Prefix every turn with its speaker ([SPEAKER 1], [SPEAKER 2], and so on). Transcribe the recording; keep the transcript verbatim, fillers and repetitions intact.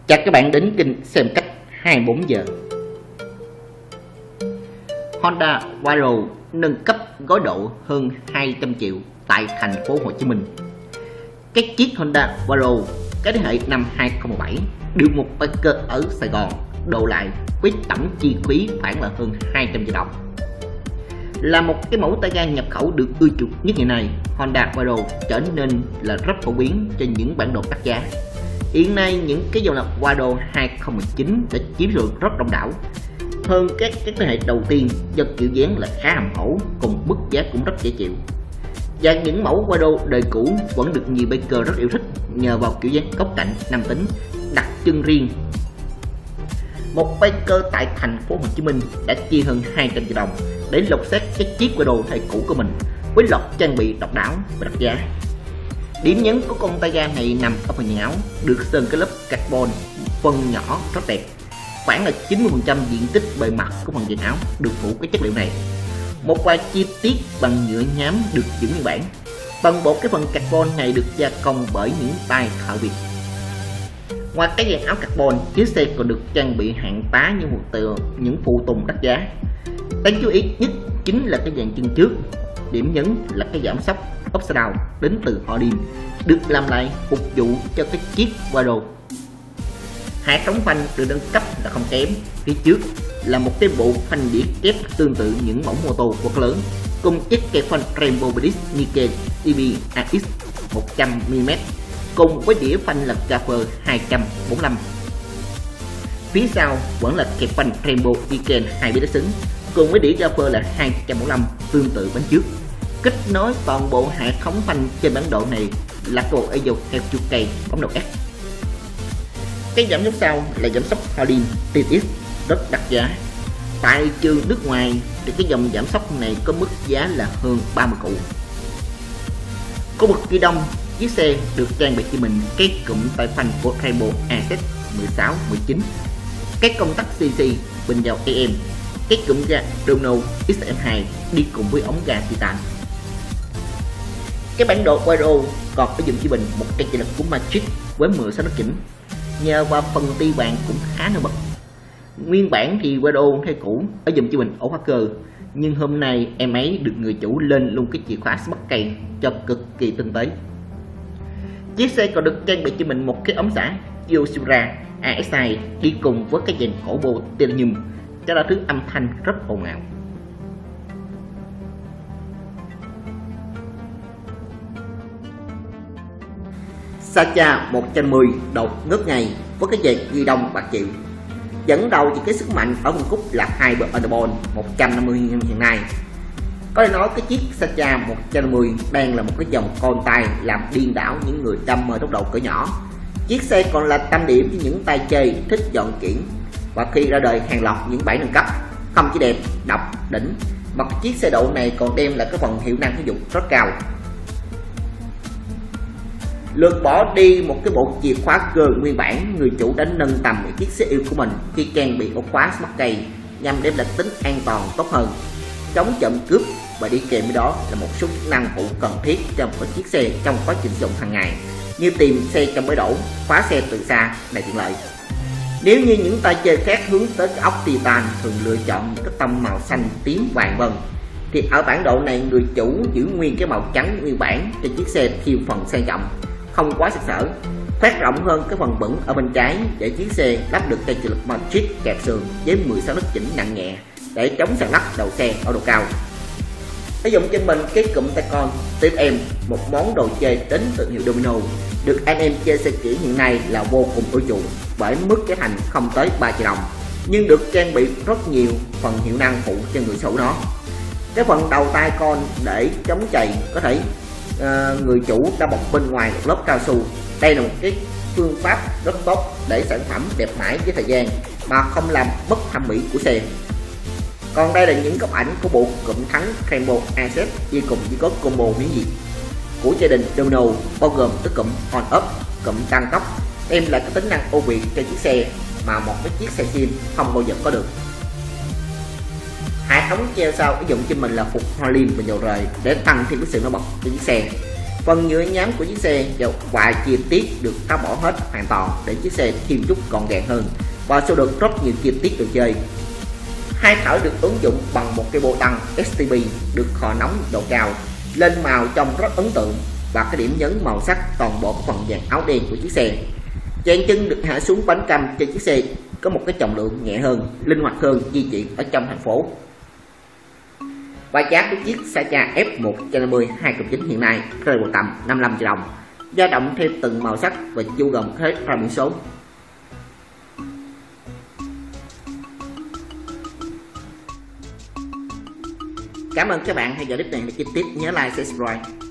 [SPEAKER 1] Chào các bạn đến kênh xem cách hai mươi bốn giờ. Honda Vario nâng cấp gói độ hơn hai trăm triệu tại thành phố Hồ Chí Minh. Cái chiếc Honda Vario cái thế hệ năm hai không một bảy được một biker ở Sài Gòn độ lại với tổng chi phí khoảng là hơn hai trăm triệu đồng. Là một cái mẫu tay ga nhập khẩu được ưa chuộng nhất ngày nay, Honda Vario trở nên là rất phổ biến cho những bản đồ đắt giá. Hiện nay những cái dòng là Vario hai không một chín đã chiếm được rất đông đảo hơn các cái thế hệ đầu tiên do kiểu dáng là khá hàm hổ cùng mức giá cũng rất dễ chịu. Và những mẫu Vario đời cũ vẫn được nhiều biker rất yêu thích nhờ vào kiểu dáng góc cạnh nam tính đặc trưng riêng. Một biker tại thành phố Hồ Chí Minh đã chi hơn hai trăm triệu đồng để lột xác cái chiếc Vario thời cũ của mình với loạt trang bị độc đáo và đắt giá. Điểm nhấn của con tay ga này nằm ở phần dàn áo được sơn cái lớp carbon phần nhỏ rất đẹp. Khoảng là chín mươi phần trăm diện tích bề mặt của phần dàn áo được phủ cái chất liệu này. Một vài chi tiết bằng nhựa nhám được giữ nguyên bản. Toàn bộ cái phần carbon này được gia công bởi những tay thợ Việt. Ngoài cái dàn áo carbon, chiếc xe còn được trang bị hạng tá như một từ những phụ tùng đắt giá. Đáng chú ý nhất chính là cái dàn chân trước. Điểm nhấn là cái giảm sóc upside down đến từ Hollin được làm lại phục vụ cho cái chiếc Vario. Hệ thống phanh được nâng cấp là không kém. Phía trước là một cái bộ phanh đĩa kép tương tự những mẫu mô tô quốc lớn cùng chiếc kẹp phanh Rainbow British Niken e bê a ích một trăm mi li mét cùng với đĩa phanh là Gaffer hai trăm bốn mươi lăm. Phía sau vẫn là kẹp phanh Rainbow Niken hai bê xứng cùng với đĩa Gaffer là hai trăm bốn mươi lăm tương tự bánh trước. Kết nối toàn bộ hệ thống phanh trên bản đồ này là bộ Ezo theo chu kỳ bóng đầu S. Cái giảm sóc sau là giảm sóc Hollin tê ét rất đắt giá. Tại trường nước ngoài thì cái dòng giảm sóc này có mức giá là hơn ba mươi củ. Khu vực phía đông, chiếc xe được trang bị cho mình cái cụm tay phanh của Rainbow a ét mười sáu mười chín, cái công tắc xê xê, bình dầu a em, cái cụm ga Domino ích em hai đi cùng với ống ga Titan. Cái bản đồ Vario còn có dùng cho mình một cây trợ lực của Matrix với mười sáu nấc chỉnh, nhờ vào phần ti vàng cũng khá nổi bật. Nguyên bản thì Vario thay cũ ở dùng cho mình ổ khóa cơ, nhưng hôm nay em ấy được người chủ lên luôn cái chìa khóa Smart Key cho cực kỳ tinh tế. Chiếc xe còn được trang bị cho mình một cái ống xả Kyocera a ét i đi cùng với cái dàn cổ bô titanium cho ra thứ âm thanh rất ồn ào. Sacha một trăm mười đột ngất ngay với cái dàn ghi đông bạc triệu. Dẫn đầu về cái sức mạnh ở phân khúc là hai bờ underbone một trăm năm mươi hiện nay. Có thể nói cái chiếc Sacha một trăm mười đang là một cái dòng con tay làm điên đảo những người đam mê tốc độ cỡ nhỏ. Chiếc xe còn là tâm điểm cho những tay chơi thích dọn kiển, và khi ra đời hàng loạt những bản nâng cấp không chỉ đẹp, độc, đỉnh mà chiếc xe độ này còn đem lại cái phần hiệu năng sử dụng rất cao. Lượt bỏ đi một cái bộ chìa khóa cơ nguyên bản, người chủ đã nâng tầm cái chiếc xe yêu của mình khi trang bị ổ khóa Smart Key nhằm đem lại tính an toàn tốt hơn, chống trộm cướp, và đi kèm với đó là một số chức năng phụ cần thiết cho một chiếc xe trong quá trình sử dụng hàng ngày như tìm xe trong bãi đổ, khóa xe từ xa đầy tiện lợi. Nếu như những tay chơi khác hướng tới cái ốc Titan thường lựa chọn những cái tông màu xanh, tím, vàng vân, thì ở bản độ này người chủ giữ nguyên cái màu trắng nguyên bản cho chiếc xe thêm phần sang trọng, không quá sặc sỡ, phát rộng hơn cái phần bẩn ở bên trái để chiếc xe lắp được cây trợ lực Matrix kẹp sườn với mười sáu nấc chỉnh nặng nhẹ để chống sàn lắc đầu xe ở độ cao. Sử dụng trên mình cái cụm tay con tiếp em, một món đồ chơi đến từ hiệu Domino được anh em chơi xe kỹ hiện nay là vô cùng ưa chuộng bởi mức giá thành không tới ba triệu đồng, nhưng được trang bị rất nhiều phần hiệu năng phụ cho người sở hữu nó. Cái phần đầu tay con để chống chày có thể uh, người chủ đã bọc bên ngoài một lớp cao su. Đây là một cái phương pháp rất tốt để sản phẩm đẹp mãi với thời gian mà không làm mất thẩm mỹ của xe. Còn đây là những góc ảnh của bộ cụm thắng Rainbow a ét đi cùng với có combo miễn dịch của gia đình Domino, bao gồm cái cụm on up, cụm tăng tốc, đem lại cái tính năng ưu việt cho chiếc xe mà một cái chiếc xe sim không bao giờ có được. Hệ thống treo sau ứng dụng cho mình là phục Hollin và dầu rời để tăng thêm cái sự nổi bật cho chiếc xe. Phần nhựa nhám của chiếc xe và vài chi tiết được tháo bỏ hết hoàn toàn để chiếc xe thêm chút gọn gàng hơn và số được rất nhiều chi tiết đồ chơi. Hai thở được ứng dụng bằng một cái bộ tăng ét tê pê được kho nóng độ cao, lên màu trông rất ấn tượng và cái điểm nhấn màu sắc toàn bộ phần dàn áo đen của chiếc xe. Dàn chân được hạ xuống bánh cam cho chiếc xe có một cái trọng lượng nhẹ hơn, linh hoạt hơn di chuyển ở trong thành phố. Và giá của chiếc Sacha F một năm mươi hai không chín hiện nay rơi vào tầm năm mươi lăm triệu đồng, dao động theo từng màu sắc và chưa gồm hết ra biển số. Cảm ơn các bạn theo dõi clip này. Để chi tiết nhớ like, subscribe.